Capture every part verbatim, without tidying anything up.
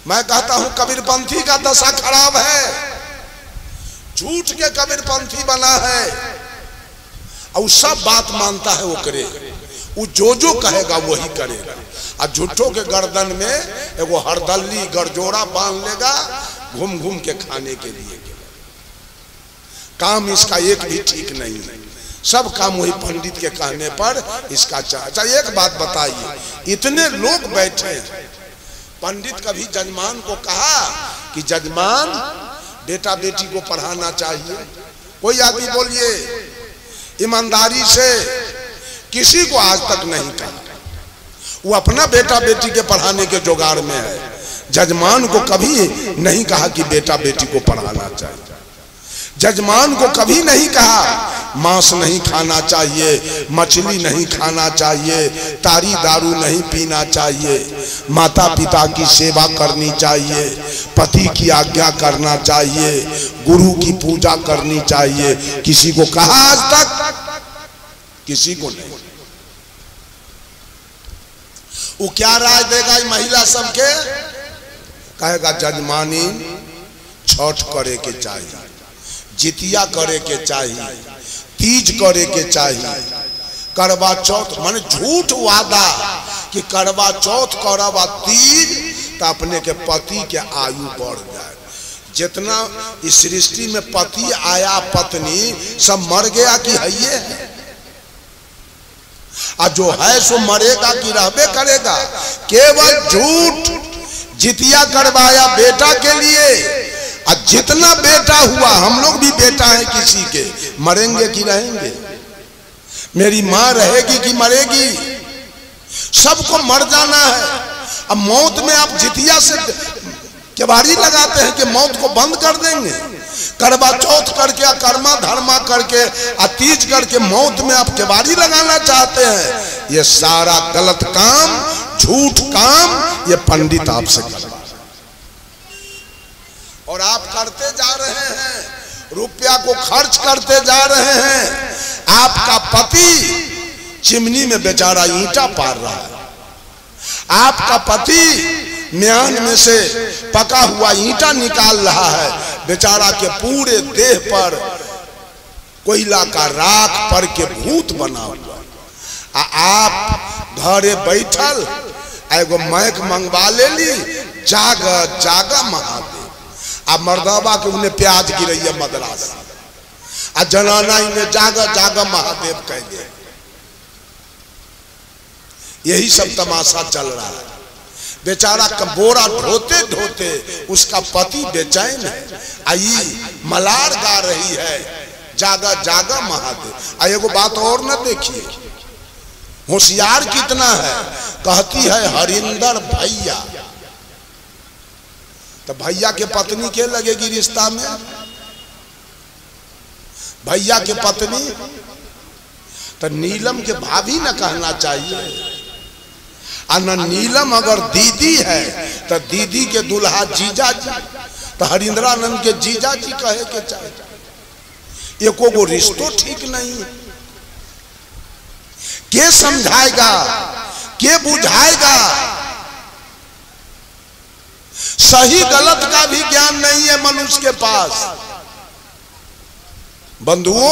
मैं कहता हूं कबीरपंथी का दशा खराब है, झूठ के कबीरपंथी बना है और सब बात मानता है वो करे, वो जो जो कहेगा वही करेगा। और झूठों के गर्दन में एगो हरदल्ली गरजोड़ा बांध लेगा घूम घूम के खाने के लिए। काम इसका एक भी ठीक नहीं है, सब काम वही पंडित के कहने पर इसका चाह। अच्छा एक बात बताइए, इतने लोग बैठे, पंडित कभी जजमान को कहा कि जजमान बेटा बेटी को पढ़ाना चाहिए? कोई आदमी बोलिए ईमानदारी से, किसी को आज तक नहीं कहा। वो अपना बेटा बेटी के पढ़ाने के जुगाड़ में है, जजमान को कभी नहीं कहा कि बेटा बेटी को पढ़ाना चाहिए। जजमान को कभी नहीं कहा मांस नहीं खाना चाहिए, मछली नहीं खाना चाहिए, तारी दारू नहीं पीना चाहिए, माता पिता की सेवा करनी चाहिए, पति की आज्ञा करना चाहिए, गुरु की पूजा करनी चाहिए। किसी को कहा आज तक? किसी को नहीं। वो क्या राय देगा महिला सबके? कहेगा जजमानी छठ करे के चाहिए, जितिया करे के चाहिए, तीज करे के चाहिए, करवा चौथ, माने झूठ वादा कि करवा चौथ करवा तीज तो अपने के पति के आयु बढ़ जाए। जितना इस सृष्टि में पति आया पत्नी सब मर गया कि है ये है, और जो है सो मरेगा कि रहबे करेगा। केवल झूठ जितिया करवाया बेटा के लिए, और जितना बेटा हुआ, हम लोग भी बेटा है किसी के, मरेंगे कि रहेंगे? मेरी माँ रहेगी कि मरेगी? सबको मर जाना है। अब मौत में आप जितिया से केवाड़ी लगाते हैं कि मौत को बंद कर देंगे। करवा चौथ करके, कर्मा धर्मा करके, तीज करके मौत में आप केवाड़ी लगाना चाहते हैं। ये सारा गलत काम, झूठ काम, ये पंडित आपसे कर, और आप करते जा रहे हैं, रुपया को खर्च करते जा रहे हैं। आपका पति चिमनी में बेचारा ईंटा पार रहा है, आपका पति म्यान में से पका हुआ ईंटा निकाल रहा है, बेचारा के पूरे देह पर कोयला का राख पर के भूत बना हुआ। आ आप घरे बैठल एगो मैक मंगवा ले ली, जाग जाग महादेव। आ मर्दाबा के उन्हें प्याज गिरैया मद्रास, आ जनाना इन्हें जागा जागा महादेव कह दे। यही सब तमाशा चल रहा है। बेचारा का बोरा ढोते ढोते उसका पति बेचैन है, आई मलार गा रही है जागा जागा महादेव। आ एगो बात और न देखिए, होशियार कितना है, कहती है हरिंदर भैया, तो भैया के पत्नी के लगेगी रिश्ता में? भैया के पत्नी तो नीलम के भाभी न कहना चाहिए। न नीलम अगर दीदी है तो दीदी के दुल्हा जीजा जी, तो हरिंद्रानंद के जीजा जी कहे के चाहिए। एको गो रिश्तो ठीक नहीं है। के समझाएगा, के बुझाएगा? सही गलत का भी ज्ञान नहीं है मनुष्य के पास। बंधुओं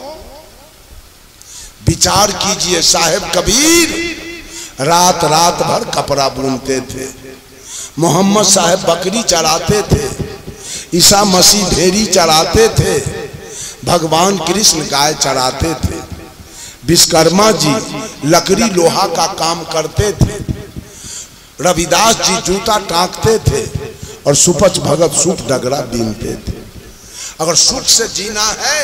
विचार कीजिए, साहेब कबीर रात रात भर कपड़ा बुनते थे, मोहम्मद साहब बकरी चराते थे, ईसा मसीह भेड़ी चराते थे, भगवान कृष्ण गाय चराते थे, विश्वकर्मा जी लकड़ी लोहा का काम करते थे, रविदास जी जूता टांकते थे, और सुपच भगत सूप डगरा बीनते थे। अगर सुख से जीना है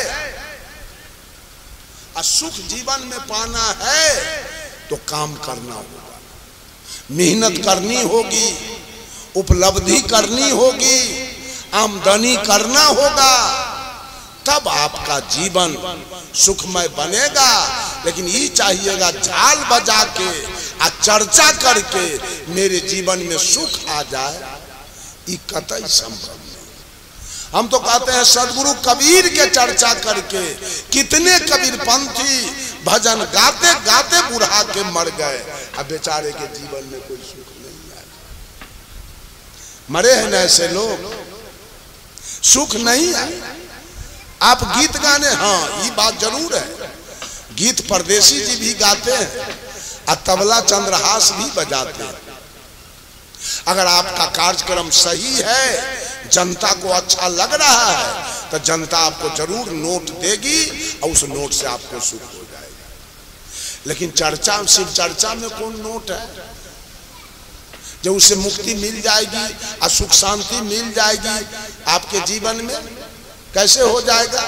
और सुख जीवन में पाना है तो काम करना होगा, मेहनत करनी होगी, उपलब्धि करनी होगी, आमदनी करना होगा, तब आपका जीवन सुखमय बनेगा। लेकिन ये चाहिएगा झाल बजा के आ चर्चा करके मेरे जीवन में सुख आ जाए, ये कतई संभव नहीं। हम तो कहते हैं सदगुरु कबीर के चर्चा करके कितने कबीरपंथी भजन गाते गाते बुढ़ा के मर गए, अब बेचारे के जीवन में कोई सुख नहीं आया। मरे हैं ना ऐसे लोग, सुख नहीं है। आप गीत गाने, हाँ ये बात जरूर है, गीत परदेसी जी भी गाते हैं और तबला चंद्रहास भी बजाते हैं। अगर आपका कार्यक्रम सही है, जनता को अच्छा लग रहा है, तो जनता आपको जरूर नोट देगी और उस नोट से आपको सुख हो जाएगा। लेकिन चर्चा, सिर्फ चर्चा में कौन नोट है? जब उससे मुक्ति मिल जाएगी और सुख शांति मिल जाएगी आपके जीवन में, कैसे हो जाएगा?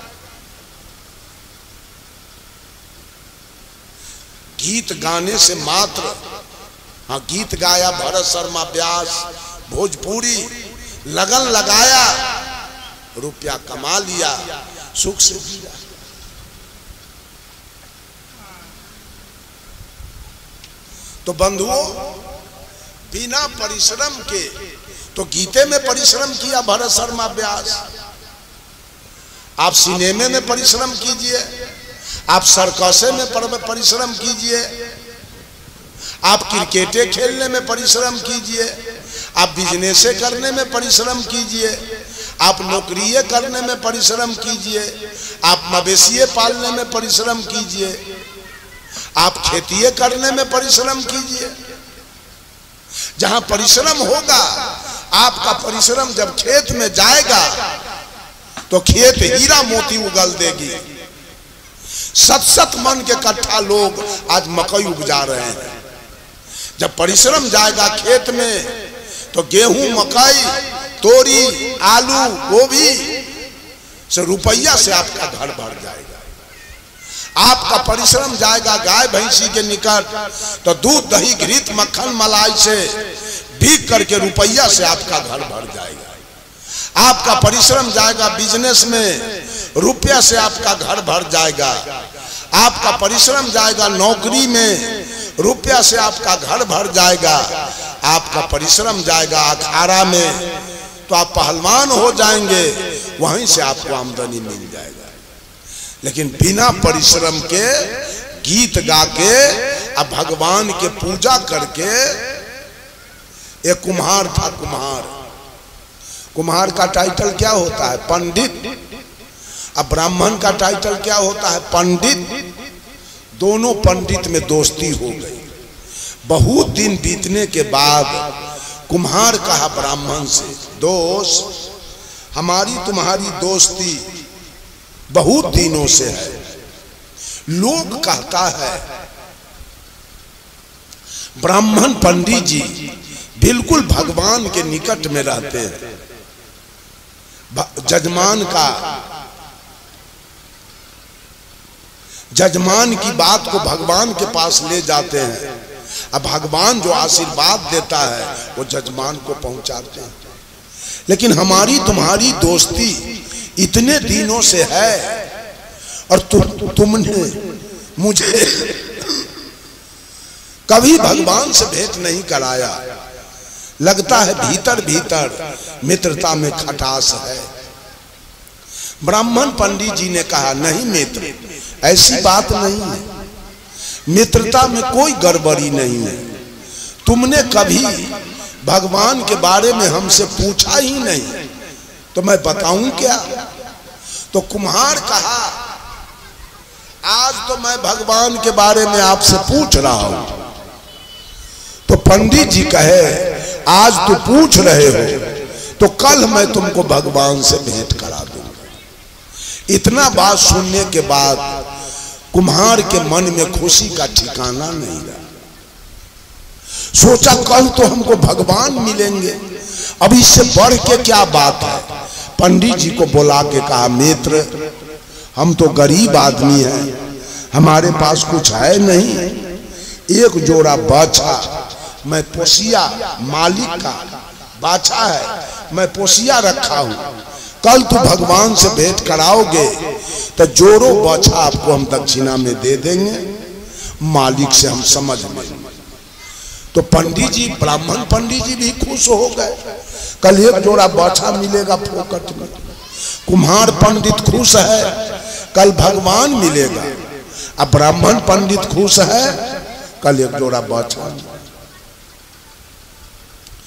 गीत गाने से मात्र, हाँ गीत गाया भरत शर्मा व्यास, भोजपुरी लगन लगाया, रुपया कमा लिया, सुख से जिया। तो बंधुओं, बिना परिश्रम के, तो गीते में परिश्रम किया भरत शर्मा व्यास, आप सिनेमे में परिश्रम कीजिए, आप सर्कसे में परिश्रम कीजिए, आप क्रिकेटे खेलने में परिश्रम कीजिए, आप बिजनेसे करने में परिश्रम कीजिए, आप नौकरिये करने में परिश्रम कीजिए, आप मवेशिये पालने में परिश्रम कीजिए, आप खेतिये करने में परिश्रम कीजिए। जहां परिश्रम होगा, आपका परिश्रम जब खेत में जाएगा तो खेत हीरा मोती उगल देगी। सत सत मन के कट्ठा लोग आज मकई उपजा रहे हैं। जब परिश्रम जाएगा खेत में तो गेहूं, मकई, तोरी, आलू, गोभी से रुपया से आपका घर भर जाएगा। आपका परिश्रम जाएगा गाय भैंसी के निकट तो दूध, दही, घृत, मक्खन, मलाई से बिक करके रुपया से आपका घर भर जाएगा। आपका परिश्रम जाएगा बिजनेस में, रुपया से आपका घर भर जाएगा। आपका परिश्रम जाएगा नौकरी में, रुपया से आपका घर भर जाएगा। आपका परिश्रम जाएगा अखाड़ा में तो आप पहलवान हो जाएंगे, वहीं से आपको आमदनी मिल जाएगा। लेकिन बिना परिश्रम के गीत गा के अब भगवान के पूजा करके, एक कुम्हार था, कुम्हार कुम्हार का टाइटल क्या होता है? पंडित। अब ब्राह्मण का टाइटल क्या होता है? पंडित। दोनों पंडित में दोस्ती हो गई। बहुत दिन बीतने के बाद कुम्हार कहा ब्राह्मण से, दोस्त हमारी तुम्हारी दोस्ती बहुत दिनों से है। लोग कहता है ब्राह्मण पंडित जी बिल्कुल भगवान के निकट में रहते हैं, जजमान का जजमान की बात को भगवान के पास ले जाते हैं। अब भगवान जो आशीर्वाद देता है वो जजमान को पहुंचाते हैं। लेकिन हमारी तुम्हारी दोस्ती इतने दिनों से है और तु, तुमने मुझे कभी भगवान से भेंट नहीं कराया। लगता है भीतर भीतर मित्रता में खटास है। ब्राह्मण पंडित जी ने कहा, नहीं मित्र, ऐसी बात नहीं है, मित्रता में कोई गड़बड़ी नहीं है। तुमने कभी भगवान के बारे में हमसे पूछा ही नहीं, तो मैं बताऊं क्या? तो कुम्हार कहा, आज तो मैं भगवान के बारे में आपसे पूछ रहा हूं। तो पंडित जी कहे, आज तो पूछ रहे हो तो कल मैं तुमको भगवान से भेंट करा दूंगा। इतना बात सुनने के बाद कुम्हार के मन में खुशी का ठिकाना नहीं रहा। सोचा कल तो हमको भगवान मिलेंगे, अब इससे बढ़ के क्या बात है। पंडित जी को बुला के कहा, मित्र हम तो गरीब आदमी हैं, हमारे पास कुछ है नहीं, एक जोड़ा बाछा मैं पोसिया, मालिक का बाछा है, मैं पोसिया रखा हूं, कल तू भगवान से भेंट कराओगे तो जोड़ो बाछा आपको हम दक्षिणा में दे देंगे, मालिक से हम समझ लेंगे। तो पंडित जी, ब्राह्मण पंडित जी भी खुश हो गए, कल एक जोड़ा बाछा मिलेगा फोकट में। कुम्हार पंडित खुश है, कल भगवान मिलेगा। अब ब्राह्मण पंडित खुश है, कल एक जोड़ा बाछा।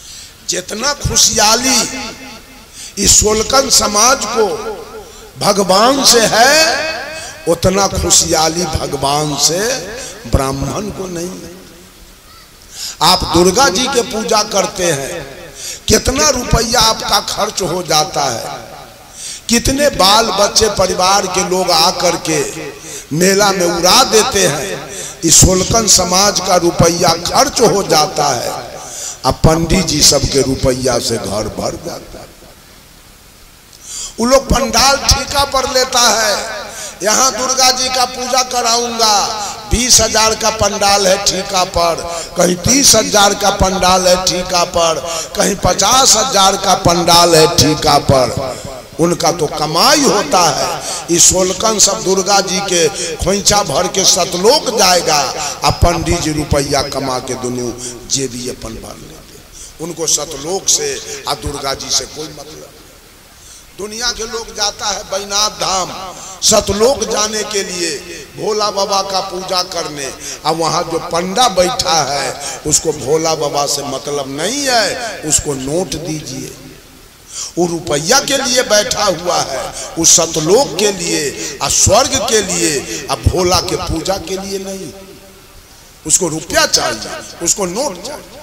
जितना खुशहाली इस सोलकन समाज को भगवान से है, उतना खुशहाली भगवान से ब्राह्मण को नहीं। आप दुर्गा जी के पूजा करते हैं, कितना रुपया आपका खर्च हो जाता है, कितने बाल बच्चे परिवार के लोग आकर के मेला में उड़ा देते हैं। इस सोलकन समाज का रुपया खर्च हो जाता है, अब पंडित जी सबके रुपया से घर भर जाता है। वो लोग पंडाल ठेका पर लेता है, यहाँ दुर्गा जी का पूजा कराऊंगा, बीस हजार का पंडाल है ठेका पर, कहीं तीस हजार का पंडाल है ठेका पर, कहीं पचास हजार का पंडाल है ठेका पर। उनका तो कमाई होता है। इस सोलकन सब दुर्गा जी के खोइछा भर के सतलोक जाएगा, अब पंडित जी रुपया कमा के दोनों जेबी अपन भर लेते। उनको सतलोक से और दुर्गा जी से कोई मतलब। दुनिया के लोग जाता है बैनाथ धाम सतलोक जाने के लिए, भोला बाबा का पूजा करने। अब वहाँ जो पंडा बैठा है उसको भोला बाबा से मतलब नहीं है, उसको नोट दीजिए। वो रुपया के लिए बैठा हुआ है, उस सतलोक के लिए और स्वर्ग के लिए, अब भोला के पूजा के लिए नहीं। उसको रुपया चाहिए, उसको नोट चाहिए।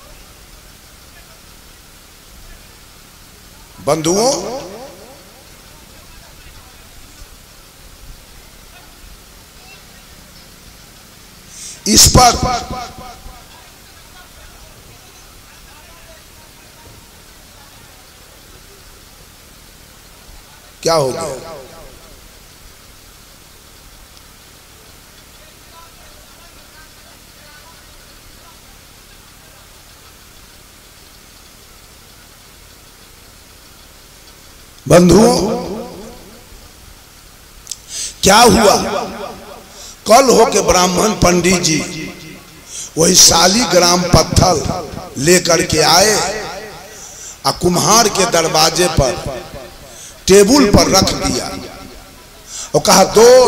बंधुओं, इस पर क्या हो गया? बंधुओं, क्या हुआ? कल हो के ब्राह्मण पंडित जी वही शालीग्राम पत्थर लेकर के आए और कुम्हार के दरवाजे पर टेबुल पर रख दिया और कहा,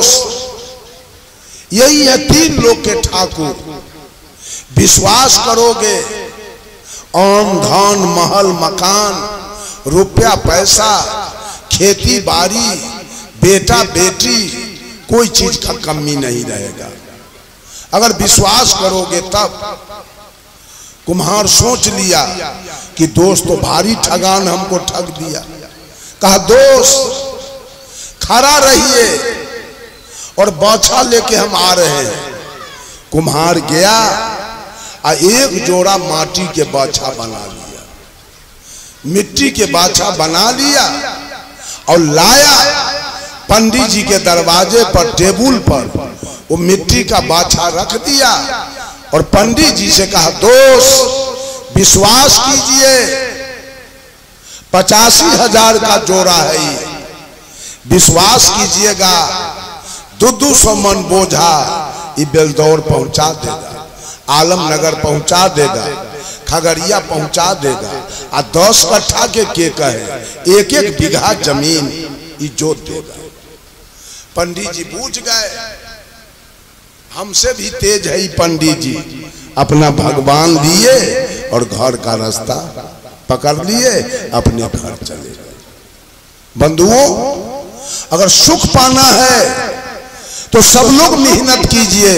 दोस्त यही है तीन लोग के ठाकुर, विश्वास करोगे आम धन महल मकान रुपया पैसा खेती बाड़ी बेटा बेटी कोई चीज का कमी नहीं रहेगा, अगर विश्वास करोगे तब। कुम्हार सोच लिया कि दोस्त तो भारी ठगान हमको ठग दिया। कहा, दोस्त खड़ा रहिए और बाछा लेके हम आ रहे हैं। कुम्हार गया और एक जोड़ा माटी के बाछा बना लिया, मिट्टी के बाछा बना लिया और लाया पंडित जी के दरवाजे पर टेबुल पर वो मिट्टी का बाछा रख दिया और पंडित जी से कहा, दोस्त विश्वास कीजिए पचासी हजार का जोड़ा है ये, विश्वास कीजिएगा दो दो सौ मन बोझा ये बेलदौर पहुंचा देगा, आलमनगर पहुंचा देगा, खगड़िया पहुंचा देगा और दस कट्ठा के के कहे एक एक बीघा जमीन ये जोत देगा। पंडित जी बूझ गए, हमसे भी तेज है पंडित जी। अपना भगवान लिए और घर का रास्ता पकड़ लिए, अपने घर चले गए। बंधुओं, अगर सुख पाना है तो सब लोग मेहनत कीजिए,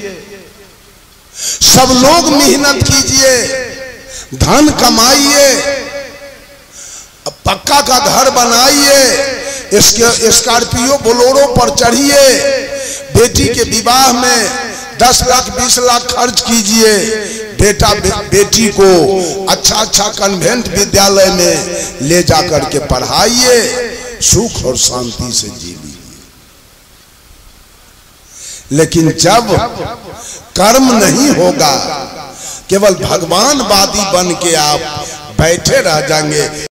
सब लोग मेहनत कीजिए, धन कमाइए, पक्का का घर बनाइए, इसके स्कॉर्पियो बोलोरो पर चढ़िए, बेटी के विवाह में दस लाख बीस लाख खर्च कीजिए, बेटा बे, बेटी को अच्छा अच्छा कन्वेंट विद्यालय में ले जाकर के पढ़ाइए, सुख और शांति से जी लीजिए। लेकिन जब कर्म नहीं होगा, केवल भगवानवादी बन के आप बैठे रह जाएंगे,